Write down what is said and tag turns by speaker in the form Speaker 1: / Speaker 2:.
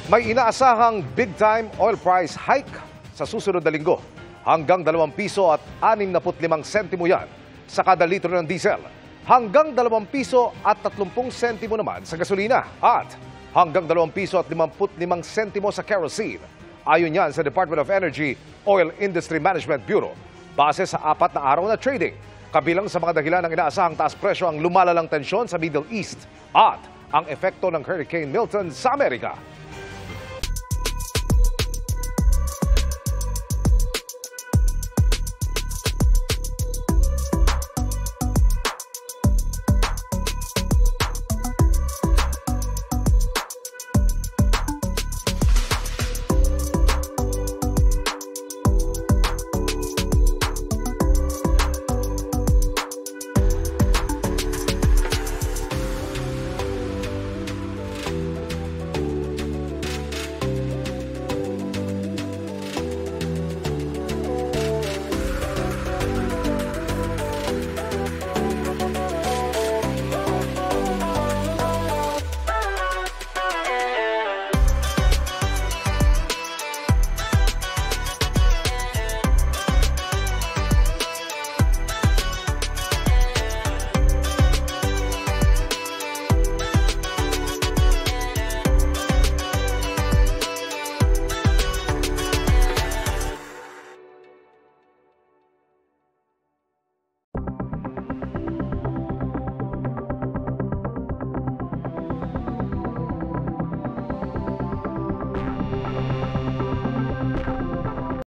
Speaker 1: May inaasahang big-time oil price hike sa susunod na linggo. Hanggang 2 piso at 65 sentimo yan sa kada litro ng diesel. Hanggang 2 piso at 30 sentimo naman sa gasolina. At hanggang 2 piso at 55 sentimo sa kerosene. Ayon yan sa Department of Energy Oil Industry Management Bureau. Base sa 4 na araw na trading. Kabilang sa mga dahilan ng inaasahang taas presyo ang lumalalang tensyon sa Middle East at ang epekto ng Hurricane Milton sa Amerika.